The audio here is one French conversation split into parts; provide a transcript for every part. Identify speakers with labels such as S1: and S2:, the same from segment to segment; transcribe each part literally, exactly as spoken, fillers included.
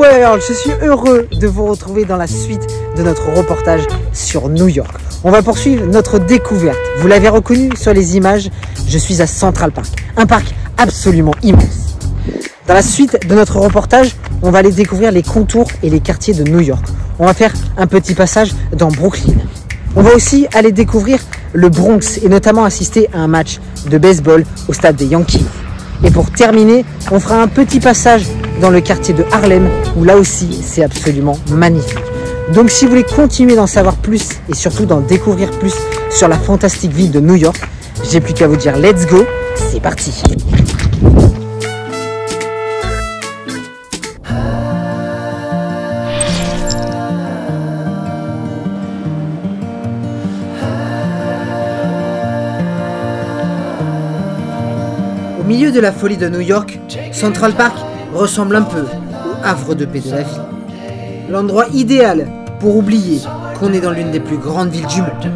S1: World, je suis heureux de vous retrouver dans la suite de notre reportage sur New York. On va poursuivre notre découverte. Vous l'avez reconnu sur les images, je suis à Central Park, un parc absolument immense. Dans la suite de notre reportage, on va aller découvrir les contours et les quartiers de New York. On va faire un petit passage dans Brooklyn. On va aussi aller découvrir le Bronx et notamment assister à un match de baseball au stade des Yankees. Et pour terminer, on fera un petit passage dans le quartier de Harlem où là aussi c'est absolument magnifique. Donc si vous voulez continuer d'en savoir plus et surtout d'en découvrir plus sur la fantastique ville de New York, j'ai plus qu'à vous dire let's go, c'est parti. Au milieu de la folie de New York, Central Park ressemble un peu au havre de paix de la ville. L'endroit idéal pour oublier qu'on est dans l'une des plus grandes villes du monde.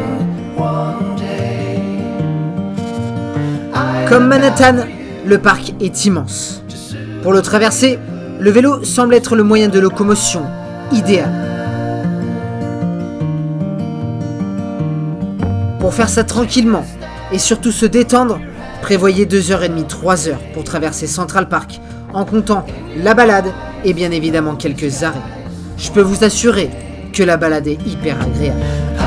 S1: Comme Manhattan, le parc est immense. Pour le traverser, le vélo semble être le moyen de locomotion idéal. Pour faire ça tranquillement et surtout se détendre, prévoyez deux heures trente, trois heures pour traverser Central Park en comptant la balade et bien évidemment quelques arrêts. Je peux vous assurer que la balade est hyper agréable.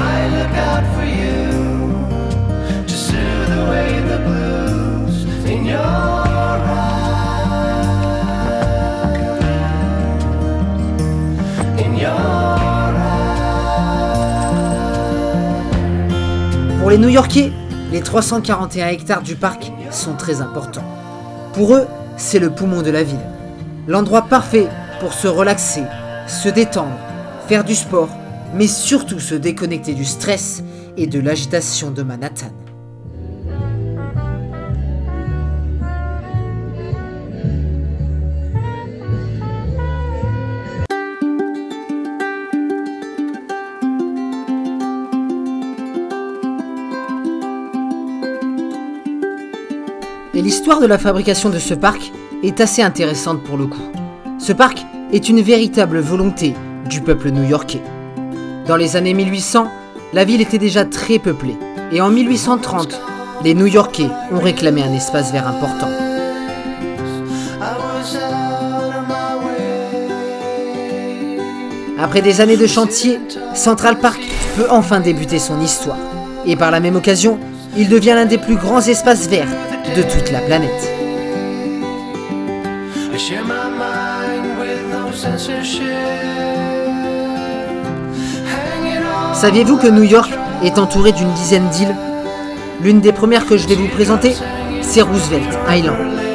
S1: Pour les New-Yorkais, les trois cent quarante et un hectares du parc sont très importants. Pour eux, c'est le poumon de la ville. L'endroit parfait pour se relaxer, se détendre, faire du sport, mais surtout se déconnecter du stress et de l'agitation de Manhattan. Et l'histoire de la fabrication de ce parc est assez intéressante pour le coup. Ce parc est une véritable volonté du peuple new-yorkais. Dans les années mille huit cents, la ville était déjà très peuplée. Et en mille huit cent trente, les New-Yorkais ont réclamé un espace vert important. Après des années de chantier, Central Park peut enfin débuter son histoire. Et par la même occasion, il devient l'un des plus grands espaces verts de toute la planète. Saviez-vous que New York est entouré d'une dizaine d'îles? L'une des premières que je vais vous présenter, c'est Roosevelt Island.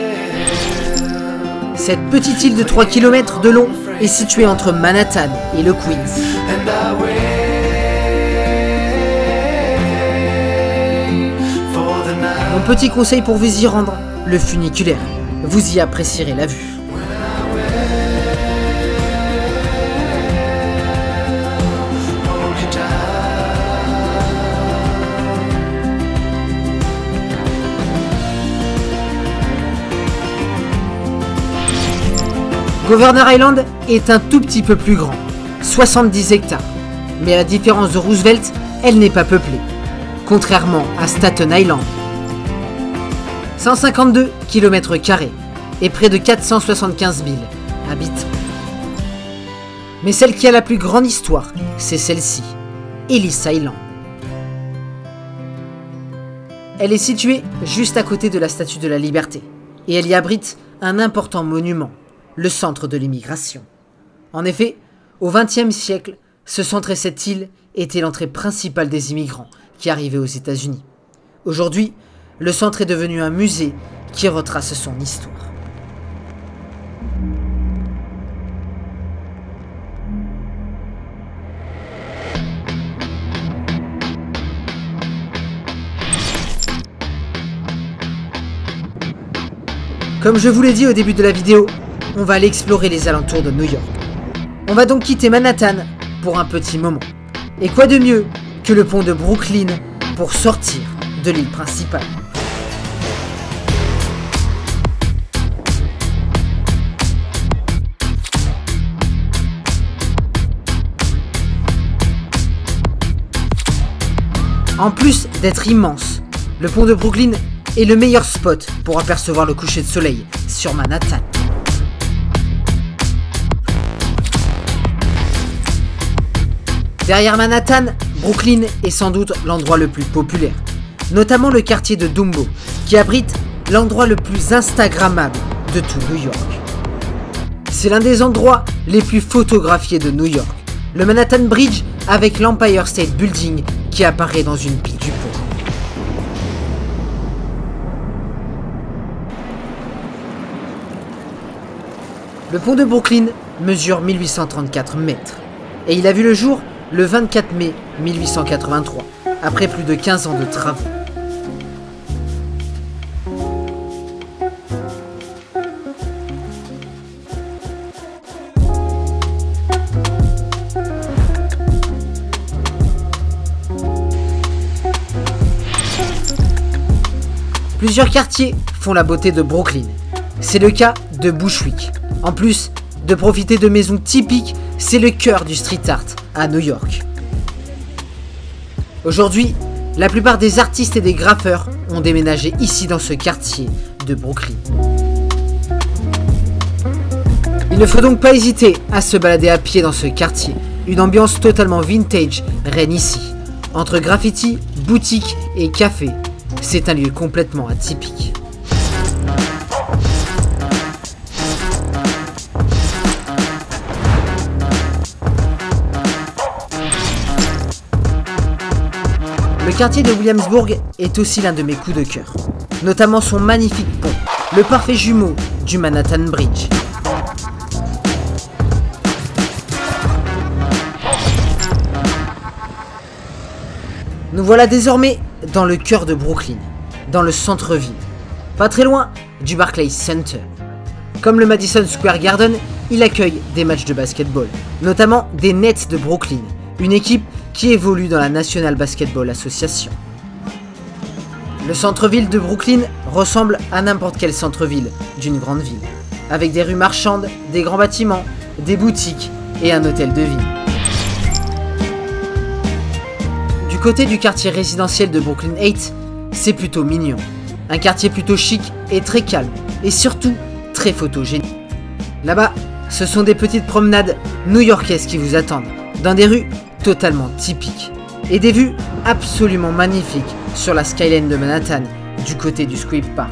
S1: Cette petite île de trois kilomètres de long est située entre Manhattan et le Queens. Mon petit conseil pour vous y rendre, le funiculaire. Vous y apprécierez la vue. Governor Island est un tout petit peu plus grand, soixante-dix hectares. Mais à la différence de Roosevelt, elle n'est pas peuplée, contrairement à Staten Island. cent cinquante-deux kilomètres carrés et près de quatre cent soixante-quinze mille habitants. Mais celle qui a la plus grande histoire, c'est celle-ci, Ellis Island. Elle est située juste à côté de la Statue de la Liberté et elle y abrite un important monument, le centre de l'immigration. En effet, au vingtième siècle, ce centre et cette île étaient l'entrée principale des immigrants qui arrivaient aux États-Unis. Aujourd'hui, le centre est devenu un musée qui retrace son histoire. Comme je vous l'ai dit au début de la vidéo, on va aller explorer les alentours de New York. On va donc quitter Manhattan pour un petit moment. Et quoi de mieux que le pont de Brooklyn pour sortir de l'île principale. En plus d'être immense, le pont de Brooklyn est le meilleur spot pour apercevoir le coucher de soleil sur Manhattan. Derrière Manhattan, Brooklyn est sans doute l'endroit le plus populaire, notamment le quartier de Dumbo, qui abrite l'endroit le plus instagrammable de tout New York. C'est l'un des endroits les plus photographiés de New York, le Manhattan Bridge avec l'Empire State Building qui apparaît dans une pile du pont. Le pont de Brooklyn mesure mille huit cent trente-quatre mètres et il a vu le jour le vingt-quatre mai mille huit cent quatre-vingt-trois, après plus de quinze ans de travaux. Plusieurs quartiers font la beauté de Brooklyn. C'est le cas de Bushwick. En plus de profiter de maisons typiques, c'est le cœur du street art à New York. Aujourd'hui, la plupart des artistes et des graffeurs ont déménagé ici dans ce quartier de Brooklyn. Il ne faut donc pas hésiter à se balader à pied dans ce quartier. Une ambiance totalement vintage règne ici. Entre graffiti, boutiques et cafés, c'est un lieu complètement atypique. Le quartier de Williamsburg est aussi l'un de mes coups de cœur, notamment son magnifique pont, le parfait jumeau du Manhattan Bridge. Nous voilà désormais dans le cœur de Brooklyn, dans le centre-ville, pas très loin du Barclays Center. Comme le Madison Square Garden, il accueille des matchs de basketball, notamment des Nets de Brooklyn, une équipe qui évolue dans la National Basketball Association. Le centre-ville de Brooklyn ressemble à n'importe quel centre-ville d'une grande ville, avec des rues marchandes, des grands bâtiments, des boutiques et un hôtel de ville. Du côté du quartier résidentiel de Brooklyn huit, c'est plutôt mignon. Un quartier plutôt chic et très calme, et surtout très photogénique. Là-bas, ce sont des petites promenades new-yorkaises qui vous attendent, dans des rues totalement typiques, et des vues absolument magnifiques sur la skyline de Manhattan, du côté du Scripps Park.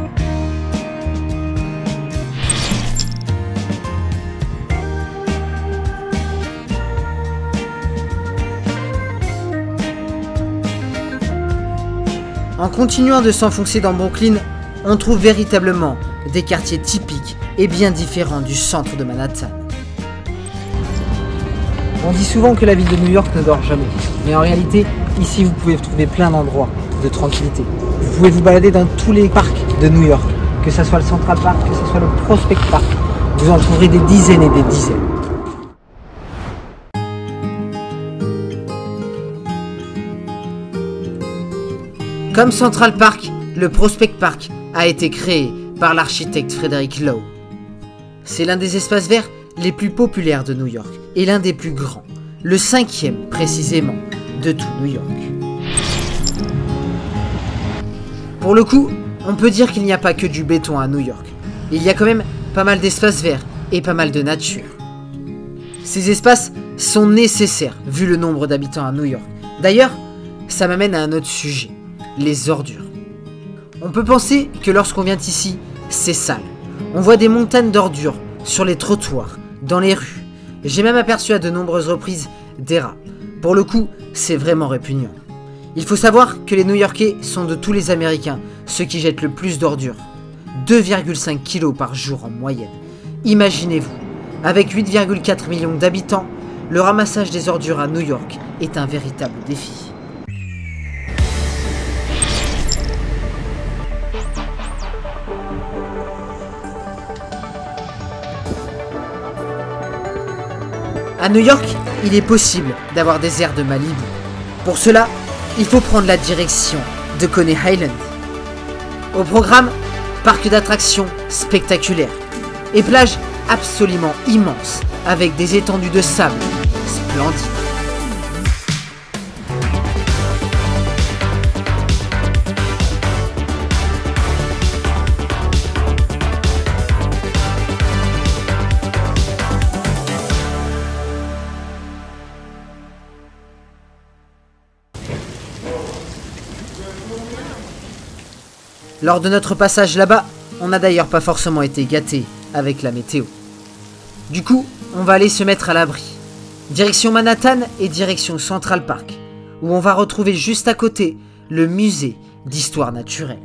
S1: En continuant de s'enfoncer dans Brooklyn, on trouve véritablement des quartiers typiques et bien différents du centre de Manhattan. On dit souvent que la ville de New York ne dort jamais, mais en réalité, ici vous pouvez trouver plein d'endroits de tranquillité. Vous pouvez vous balader dans tous les parcs de New York, que ce soit le Central Park, que ce soit le Prospect Park, vous en trouverez des dizaines et des dizaines. Comme Central Park, le Prospect Park a été créé par l'architecte Frederick Law. C'est l'un des espaces verts les plus populaires de New York et l'un des plus grands, le cinquième précisément de tout New York. Pour le coup, on peut dire qu'il n'y a pas que du béton à New York. Il y a quand même pas mal d'espaces verts et pas mal de nature. Ces espaces sont nécessaires vu le nombre d'habitants à New York. D'ailleurs, ça m'amène à un autre sujet. Les ordures. On peut penser que lorsqu'on vient ici, c'est sale. On voit des montagnes d'ordures sur les trottoirs, dans les rues. J'ai même aperçu à de nombreuses reprises des rats. Pour le coup, c'est vraiment répugnant. Il faut savoir que les New-Yorkais sont de tous les Américains ceux qui jettent le plus d'ordures. deux virgule cinq kilos par jour en moyenne. Imaginez-vous, avec huit virgule quatre millions d'habitants, le ramassage des ordures à New York est un véritable défi. À New York, il est possible d'avoir des airs de Malibu. Pour cela, il faut prendre la direction de Coney Island. Au programme, parc d'attractions spectaculaires et plages absolument immenses avec des étendues de sable splendides. Lors de notre passage là-bas, on n'a d'ailleurs pas forcément été gâtés avec la météo. Du coup, on va aller se mettre à l'abri. Direction Manhattan et direction Central Park, où on va retrouver juste à côté le musée d'histoire naturelle.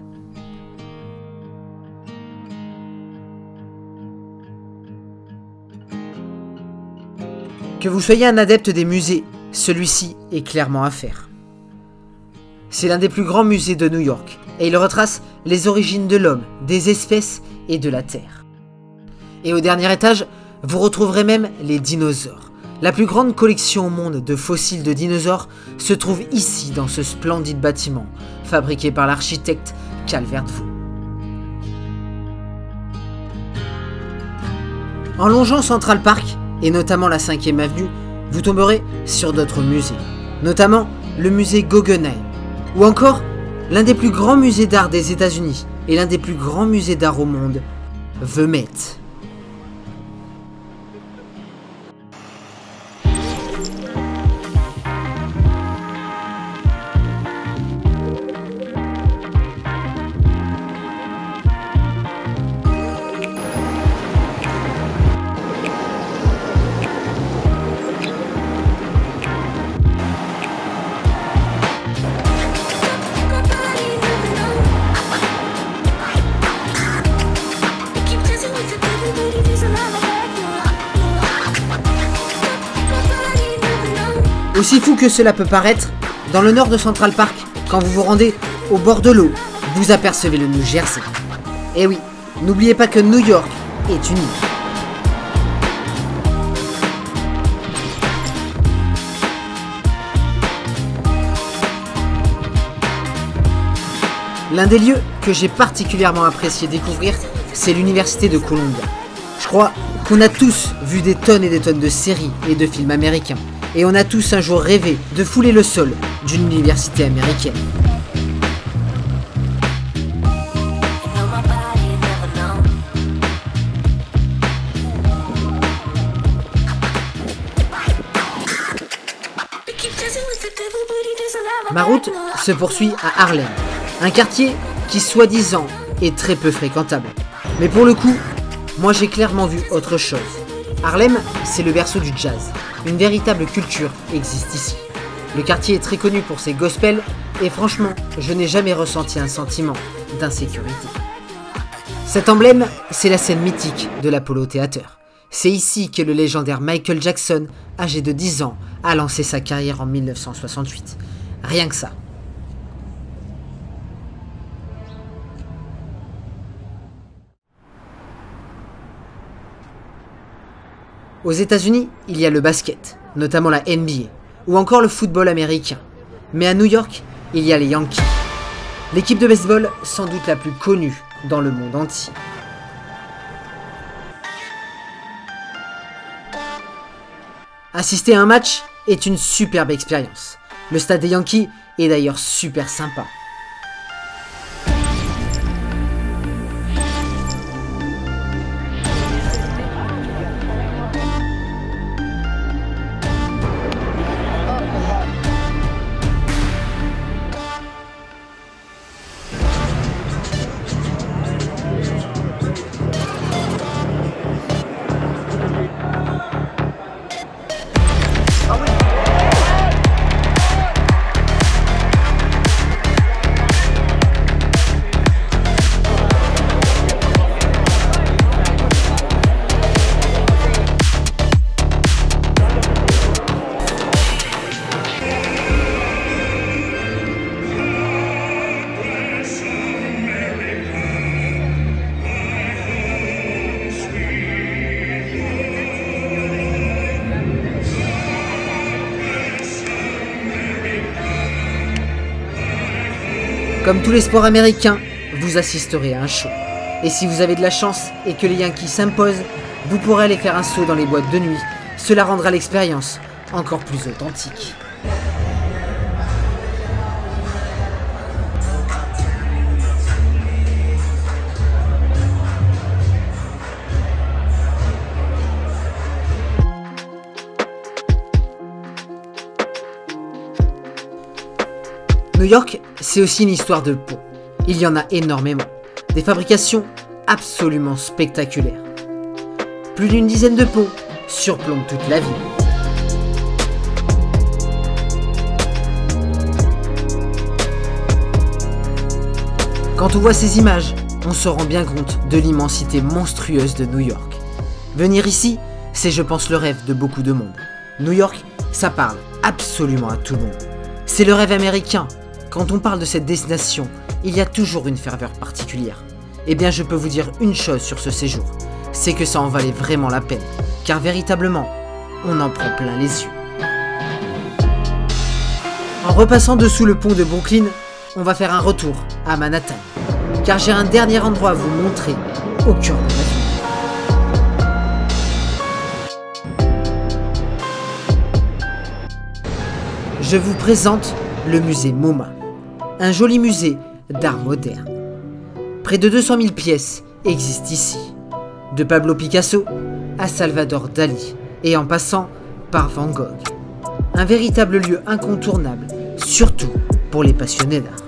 S1: Que vous soyez un adepte des musées, celui-ci est clairement à faire. C'est l'un des plus grands musées de New York, et il retrace les origines de l'homme, des espèces et de la Terre. Et au dernier étage, vous retrouverez même les dinosaures. La plus grande collection au monde de fossiles de dinosaures se trouve ici dans ce splendide bâtiment, fabriqué par l'architecte Calvert Vaux. En longeant Central Park, et notamment la cinquième avenue, vous tomberez sur d'autres musées, notamment le musée Guggenheim, ou encore l'un des plus grands musées d'art des États-Unis et l'un des plus grands musées d'art au monde, The Met. Aussi fou que cela peut paraître, dans le nord de Central Park, quand vous vous rendez au bord de l'eau, vous apercevez le New Jersey. Et oui, n'oubliez pas que New York est une île. L'un des lieux que j'ai particulièrement apprécié découvrir, c'est l'université de Columbia. Je crois qu'on a tous vu des tonnes et des tonnes de séries et de films américains. Et on a tous un jour rêvé de fouler le sol d'une université américaine. Ma route se poursuit à Harlem, un quartier qui soi-disant est très peu fréquentable. Mais pour le coup, moi j'ai clairement vu autre chose. Harlem, c'est le berceau du jazz. Une véritable culture existe ici. Le quartier est très connu pour ses gospels et franchement, je n'ai jamais ressenti un sentiment d'insécurité. Cet emblème, c'est la scène mythique de l'Apollo Theater. C'est ici que le légendaire Michael Jackson, âgé de dix ans, a lancé sa carrière en mille neuf cent soixante-huit. Rien que ça. Aux États-Unis, il y a le basket, notamment la N B A, ou encore le football américain. Mais à New York, il y a les Yankees. L'équipe de baseball sans doute la plus connue dans le monde entier. Assister à un match est une superbe expérience. Le stade des Yankees est d'ailleurs super sympa. Comme tous les sports américains, vous assisterez à un show. Et si vous avez de la chance et que les Yankees s'imposent, vous pourrez aller faire un saut dans les boîtes de nuit. Cela rendra l'expérience encore plus authentique. New York, c'est aussi une histoire de pont. il y en a énormément. Des fabrications absolument spectaculaires. Plus d'une dizaine de ponts surplombent toute la ville. Quand on voit ces images, on se rend bien compte de l'immensité monstrueuse de New York. Venir ici, c'est je pense le rêve de beaucoup de monde. New York, ça parle absolument à tout le monde. C'est le rêve américain. Quand on parle de cette destination, il y a toujours une ferveur particulière. Eh bien je peux vous dire une chose sur ce séjour, c'est que ça en valait vraiment la peine, car véritablement, on en prend plein les yeux. En repassant dessous le pont de Brooklyn, on va faire un retour à Manhattan, car j'ai un dernier endroit à vous montrer au cœur de la ville. Je vous présente le musée MoMA, un joli musée d'art moderne. Près de deux cent mille pièces existent ici, de Pablo Picasso à Salvador Dali, et en passant par Van Gogh. Un véritable lieu incontournable, surtout pour les passionnés d'art.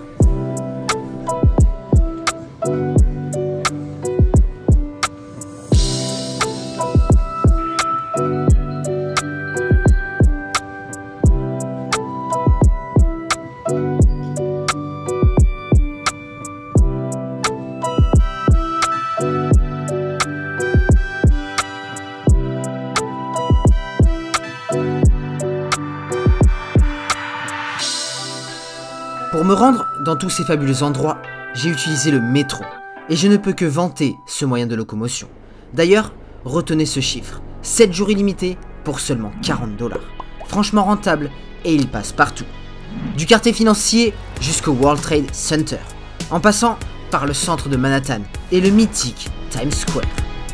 S1: Pour me rendre dans tous ces fabuleux endroits, j'ai utilisé le métro, et je ne peux que vanter ce moyen de locomotion. D'ailleurs, retenez ce chiffre, sept jours illimités pour seulement quarante dollars. Franchement rentable, et il passe partout. Du quartier financier jusqu'au World Trade Center, en passant par le centre de Manhattan et le mythique Times Square.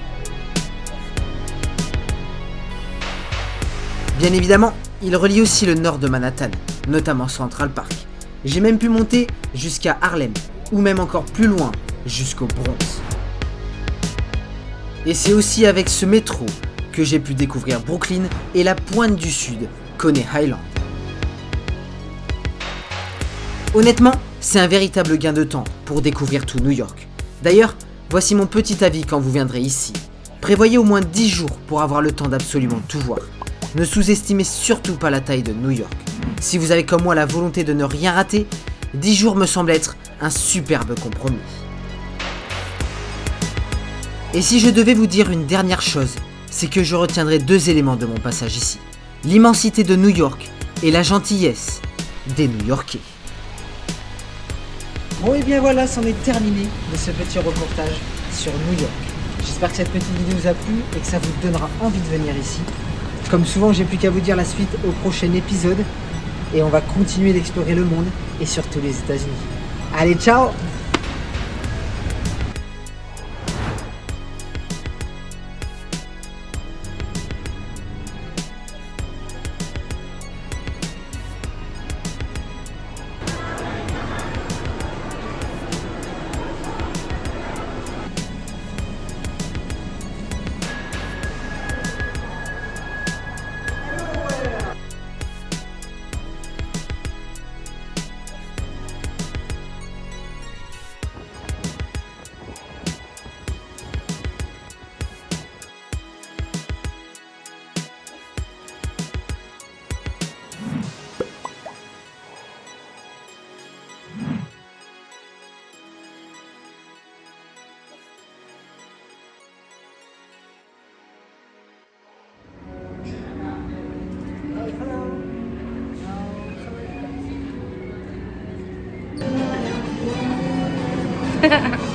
S1: Bien évidemment, il relie aussi le nord de Manhattan, notamment Central Park. J'ai même pu monter jusqu'à Harlem, ou même encore plus loin, jusqu'au Bronx. Et c'est aussi avec ce métro que j'ai pu découvrir Brooklyn et la pointe du sud, Coney Island. Honnêtement, c'est un véritable gain de temps pour découvrir tout New York. D'ailleurs, voici mon petit avis quand vous viendrez ici. Prévoyez au moins dix jours pour avoir le temps d'absolument tout voir. Ne sous-estimez surtout pas la taille de New York. Si vous avez comme moi la volonté de ne rien rater, dix jours me semble être un superbe compromis. Et si je devais vous dire une dernière chose, c'est que je retiendrai deux éléments de mon passage ici. L'immensité de New York et la gentillesse des New-Yorkais. Bon et bien voilà, c'en est terminé de ce petit reportage sur New York. J'espère que cette petite vidéo vous a plu et que ça vous donnera envie de venir ici. Comme souvent, j'ai plus qu'à vous dire la suite au prochain épisode. Et on va continuer d'explorer le monde et surtout les États-Unis. Allez, ciao!
S2: Ha ha ha.